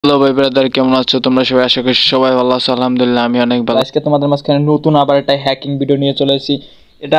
Hello ভাই brother, কেমন আছো তোমরা সবাই? আশা করি সবাই ভালো আছো। আলহামদুলিল্লাহ আমি অনেক ভালো। আজকে তোমাদের মাঝখানে নতুন আবার একটা হ্যাকিং ভিডিও নিয়ে চলে এসেছি। এটা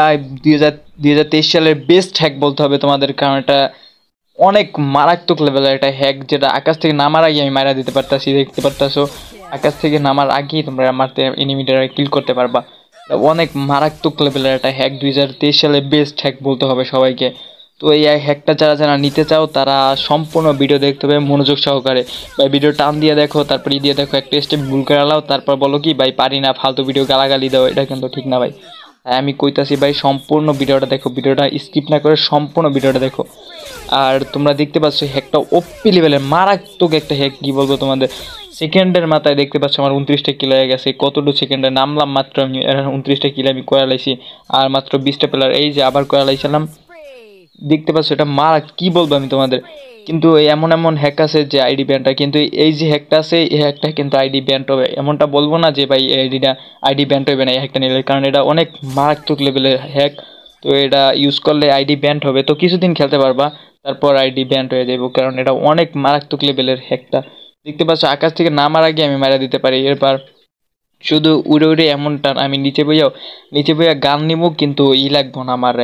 2023 সালের বেস্ট হ্যাক বলতে হবে তোমাদের, কারণ এটা অনেক মারাত্মক লেভেলের একটা হ্যাক, যেটা আকাশ থেকে নামার আগে আমি মারা দিতে পারতাছি। দেখতে পারতাছো আকাশ থেকে নামার আগেই তোমরা মারতে এনিমিটার কিল করতে পারবা। অনেক মারাত্মক লেভেলের একটা হ্যাক, 2023 সালের বেস্ট হ্যাক বলতে হবে সবাইকে। তো এই হ্যাকটা যারা যারা নিতে চাও তারা সম্পূর্ণ ভিডিও দেখতে হবে মনোযোগ সহকারে। ভাই ভিডিও টান দিয়ে দেখো, তারপর দিয়ে দেখো, একটা স্টেপ ভুল করে আলাও, তারপর বলো কি ভাই পারি না, ফালতু ভিডিও গালাগালি দাও, এটা কিন্তু ঠিক না ভাই। আমি কইতাছি ভাই সম্পূর্ণ ভিডিওটা দেখো, ভিডিওটা স্কিপ না করে সম্পূর্ণ ভিডিওটা দেখো। আর তোমরা দেখতে পাচ্ছ হ্যাকটা ওপি লেভেলের মারাত্মক একটা হ্যাক, কি বলবো তোমাদের। সেকেন্ডের মাথায় দেখতে পাচ্ছ আমার 29টা কিল হয়ে গেছে। কতটুকু সেকেন্ডে নামলাম মাত্র আমি 29টা কিল আমি করে লাইছি। আর মাত্র 20টা প্লেয়ার, এই যে আবার করে লাইছিলাম। দেখতে পাচ্ছ এটা মারা, কি বলবো আমি তোমাদের। কিন্তু এমন এমন হ্যাক আছে যে আইডি ব্যানটা, কিন্তু এই যে হ্যাকটা আছে এই হ্যাকটা কিন্তু আইডি ব্যান্ড হবে এমনটা বলবো না যে ভাই আইডি ব্যান্ড হবে না এই হ্যাকটা নিলে, কারণ এটা অনেক মারাত্মক লেভেলের হ্যাক। তো এটা ইউজ করলে আইডি ব্যান্ড হবে, তো কিছুদিন খেলতে পারবা, তারপর আইডি ব্যান্ড হয়ে যাবো, কারণ এটা অনেক মারাত্মক লেভেলের হ্যাকটা। দেখতে পাচ্ছ আকাশ থেকে নামার আগে আমি মারা দিতে পারি। এরপর শুধু উড়ে উড়ে এমনটা আমি নিচে বইয়া গান নিবো, কিন্তু লাগবো না আমার।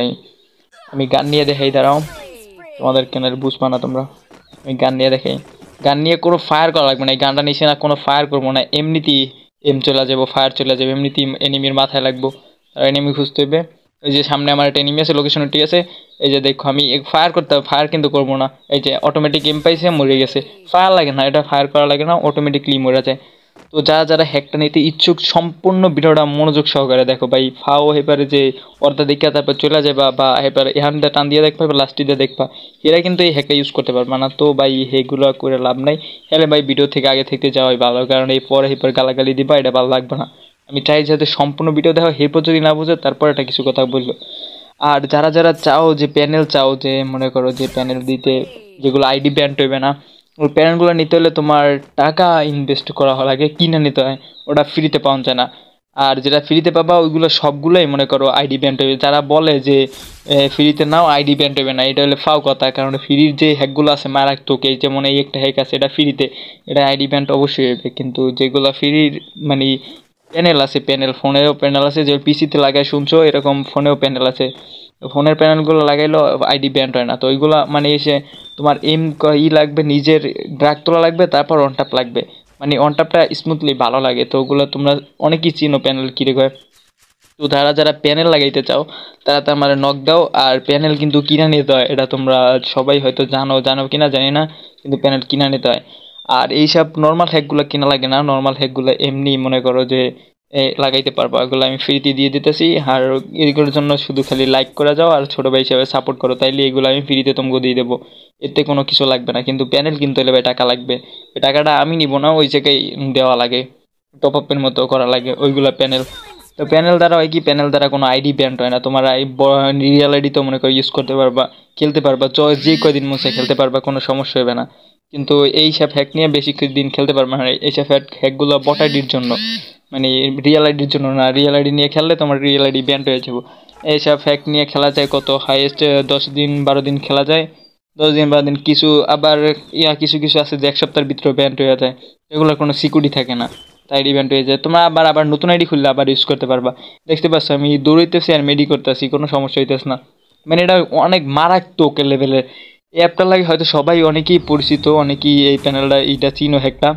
আমি গান নিয়ে দেখাই, দাঁড়াও, তোমাদের কেন বুঝবা না তোমরা। আমি গান নিয়ে দেখাই, গান নিয়ে কোনো ফায়ার করা লাগবে না। এই গানটা নিচে না কোনো ফায়ার করবো না, এমনিতেই চলে যাবো, ফায়ার চলে যাবে, এমনিতেই এনিমির মাথায় লাগবো। আর এনিমি খুঁজতে হবে। ওই যে সামনে আমার একটা এনিমি আছে, লোকেশন ঠিক আছে। এই যে দেখো আমি ফায়ার করতে হবে, ফায়ার কিন্তু করবো না। এই যে অটোমেটিক এম পাইছে, মরে গেছে। ফায়ার লাগে না, এটা ফায়ার করা লাগে না, অটোমেটিকলি মরে যায়। তো যারা যারা হ্যাকটা নিতে ইচ্ছুক সম্পূর্ণ ভিডিওটা মনোযোগ সহকারে দেখো ভাই। ফাও হেপারে যে অর্ধা দেখা তারপর চলে যাবা, বা হেপার এখানটা টান দিয়ে দেখবা, লাস্টে দিয়ে দেখবা, এরা কিন্তু এই হ্যাকটা ইউজ করতে পারবে না। তো ভাই এগুলো করে লাভ নাই। হ্যাঁ ভাই ভিডিও থেকে আগে থেকে যাওয়াই ভালো, কারণ এই পরে হেপার গালাগালি দিবা, এটা ভালো লাগবে না। আমি চাই যাতে সম্পূর্ণ ভিডিও দেখো, এরপর যদি না বুঝে তারপর এটা কিছু কথা বললো। আর যারা যারা চাও যে প্যানেল চাও, যে মনে করো যে প্যানেল দিতে, যেগুলো আইডি ব্যান্ড হইবে না, ওই প্যানেলগুলো নিতে হলে তোমার টাকা ইনভেস্ট করা লাগে, কিনে নিতে হয়, ওটা ফ্রিতে পাওয়া যায় না। আর যেটা ফ্রিতে পাবা ওইগুলো সবগুলোই মনে করো আইডি ব্যান্ড হইবে। যারা বলে যে ফ্রিতে নাও আইডি ব্যান্ড হইবে না, এটা হলে ফাও কথা, কারণ ফ্রির যে হ্যাকগুলো আছে মারাত্মক, এই যেমন এই একটা হ্যাক আছে এটা ফ্রিতে, এটা আইডি ব্যান্ড অবশ্যই হইবে। কিন্তু যেগুলো ফ্রির মানে প্যানেল আছে, প্যানেল ফোনেও প্যানেল আছে, যে পিসিতে লাগায় শুনছো এরকম ফোনেও প্যানেল আছে। ফোনের প্যানেলগুলো লাগাইলেও আইডি ব্যান্ড হয় না। তো ওইগুলো মানে এসে তোমার লাগবে, নিজের ড্রাগ তোলা লাগবে, তারপর অন ট্যাপ লাগবে, মানে অন ট্যাপটা স্মুথলি ভালো লাগে। তো ওগুলো তোমরা অনেকেই চিনো প্যানেল কিরে হয়। তো যারা যারা প্যানেল লাগাইতে চাও তারা তার মানে নক দাও। আর প্যানেল কিন্তু কিনা নিতে হয়, এটা তোমরা সবাই হয়তো জানো কিনা জানি না, কিন্তু প্যানেল কিনা নিতে হয়। আর এইসব নর্মাল হ্যাকগুলো কিনা লাগে না, নর্মাল হ্যাকগুলো এমনি মনে করো যে লাগাইতে পারবো, এগুলো আমি ফ্রিতে দিয়ে দিতেছি। আর এগুলোর জন্য শুধু খালি লাইক করে যাও আর ছোটো ভাই হিসাবে সাপোর্ট করো, তাইলে এগুলো আমি ফ্রিতে তোমাকে দিয়ে দেবো। এতে কোনো কিছু লাগবে না, কিন্তু প্যানেল কিনতে হলে ভাই টাকা লাগবে। এই টাকাটা আমি নিব না, ওই জায়গায় দেওয়া লাগে, টপ আপের মতো করা লাগে ওইগুলো প্যানেল। তো প্যানেল দ্বারা হয় কি, প্যানেল দ্বারা কোনো আইডি ব্যান্ড হয় না, তোমার রিয়েল আইডি তো মনে করো ইউজ করতে পারবা, খেলতে পারবা, যে কয়দিন মনে খেলতে পারবা, কোনো সমস্যা হবে না। কিন্তু এইসব হ্যাক নিয়ে বেশি দিন খেলতে পারবে না। এইসব হ্যাকগুলো বট আইডির জন্য, মানে রিয়েল আইডির জন্য না। রিয়েল আইডি নিয়ে খেললে তোমার রিয়েল আইডি ব্যান্ড হয়ে যাবো। এইসব হ্যাক নিয়ে খেলা যায় কত হাইয়েস্ট 10 দিন 12 দিন খেলা যায়। 10 দিন 12 দিন, কিছু আবার কিছু কিছু আছে যে 1 সপ্তাহের ভিতরে ব্যান্ড হয়ে যায়, এগুলোর কোনো সিকিউরিটি থাকে না, তাই ইভেন্ট হয়ে যায়। তোমরা আবার নতুন আইডি খুললে আবার ইউজ করতে পারবা। দেখতে পাচ্ছ আমি দৌড়াইতেছি আর মেডি করতেছি, কোনো সমস্যা হইতেছে না। মানে এটা অনেক মারাত্মক লেভেলের। এই অ্যাপটা লাগে হয়তো সবাই অনেকেই পরিচিত, অনেকেই এই প্যানেলটা এইটা চিনো হ্যাকটা।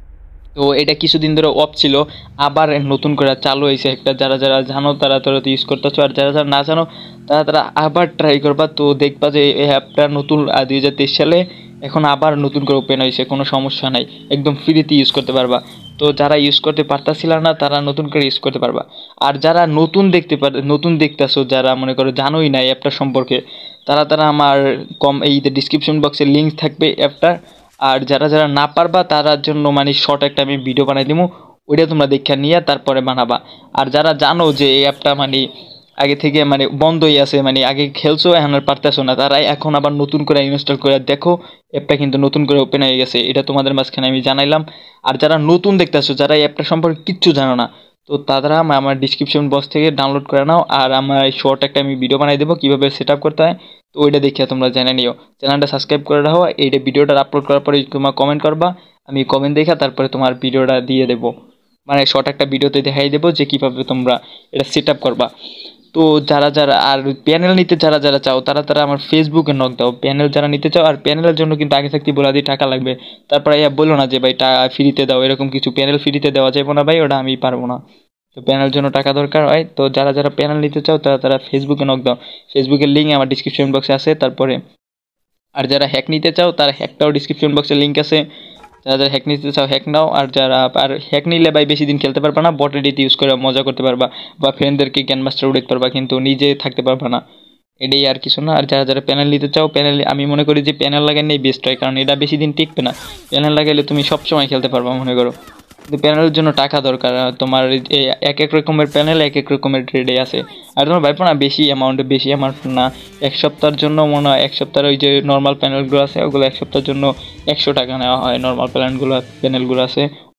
তো এটা কিছুদিন ধরে অফ ছিল, আবার নতুন করে চালু হয়েছে একটা। যারা যারা জানো তারা তো ইউজ করতেছো, আর যারা যারা না জানো তারা তারা আবার ট্রাই করবা। তো দেখবা যে এই অ্যাপটা নতুন 2023 সালে এখন আবার নতুন করে ওপেন হয়েছে, কোনো সমস্যা নাই, একদম ফ্রিতে ইউজ করতে পারবা। তো যারা ইউজ করতে পারতাছিল না তারা নতুন করে ইউজ করতে পারবা। আর যারা নতুন দেখতেছো, যারা মনে করো জানোই না অ্যাপটা সম্পর্কে, তারা তারা আমার এই ডিসক্রিপশন বক্সে লিঙ্ক থাকবে অ্যাপটার। আর যারা যারা না পারবা তারার জন্য মানে শর্ট একটা আমি ভিডিও বানাই দিব, ওইটা তোমরা দেখে নিয়ে তারপরে বানাবা। আর যারা জানো যে এই অ্যাপটা মানে আগে থেকে মানে বন্ধই আছে, মানে আগে খেলছো এখন আর পারতেছো না, তারাই এখন আবার নতুন করে ইনস্টল করে দেখো, অ্যাপটা কিন্তু নতুন করে ওপেন হয়ে গেছে, এটা তোমাদের মাঝখানে আমি জানাইলাম। আর যারা নতুন দেখতেছো, যারা এই অ্যাপটা সম্পর্কে কিচ্ছু জানো না, তো তারা আমার ডিসক্রিপশন বক্স থেকে ডাউনলোড করে নাও, আর আমার শর্ট একটা আমি ভিডিও বানাই দেবো কীভাবে সেট আপ করতে হয়। তো ওইটা দেখিয়ে তোমরা জেনে নিও। চ্যানেলটা সাবস্ক্রাইব করে রাখো। এইটা ভিডিওটা আপলোড করার পরে তোমার কমেন্ট করবা, আমি কমেন্ট দেখা তারপরে তোমার ভিডিওটা দিয়ে দেবো, মানে শর্ট একটা ভিডিওতে দেখাই দেবো যে কীভাবে তোমরা এটা সেট আপ করবা। তো যারা আর প্যানেল নিতে যারা চাও তারা আমার ফেসবুকে নক দাও, প্যানেল যারা নিতে চাও। আর প্যানেলের জন্য কিন্তু আগে থাকতে বলে দিই টাকা লাগবে, তারপরে বলো না যে ভাই টাকা ফ্রিতে দাও, এরকম কিছু প্যানেল ফ্রিতে দেওয়া যাবে না ভাই, ওটা আমি পারবো না। তো প্যানেলের জন্য টাকা দরকার হয়। তো যারা প্যানেল নিতে চাও তারা ফেসবুকে নক দাও, ফেসবুকের লিঙ্ক আমার ডিসক্রিপশন বক্সে আছে। তারপরে আর যারা হ্যাক নিতে চাও তারা হ্যাকটাও ডিসক্রিপশন বক্সে লিঙ্ক আছে, যারা হ্যাক নিতে চাও হ্যাক নাও। আর হ্যাক নিলে ভাই বেশি দিন খেলতে পারবা না, বট এডিট ইউজ করে মজা করতে পারবা বা ফ্রেন্ডদেরকে গ্যান মাস্টার উঠাতে পারবা, কিন্তু নিজে থাকতে পারবা না, এটাই আর কিছু না। আর যারা প্যানেল নিতে চাও, প্যানেল আমি মনে করি যে প্যানেল লাগানোই বেস্ট হয়, কারণ এটা বেশি দিন টিকবে না। প্যানেল লাগাইলে তুমি সবসময় খেলতে পারবা মনে করো, কিন্তু প্যানেলের জন্য টাকা দরকার। তোমার এক এক রকমের প্যানেল এক এক রকমের ট্রেডে আছে। আর তোমার ভাইপো না বেশি অ্যামাউন্ট না, এক সপ্তাহের জন্য মনে হয়, এক সপ্তাহের ওই যে নর্মাল প্যানেলগুলো আছে ওগুলো এক সপ্তাহের জন্য 100 টাকা নেওয়া হয়, নর্মাল প্যানেলগুলো আছে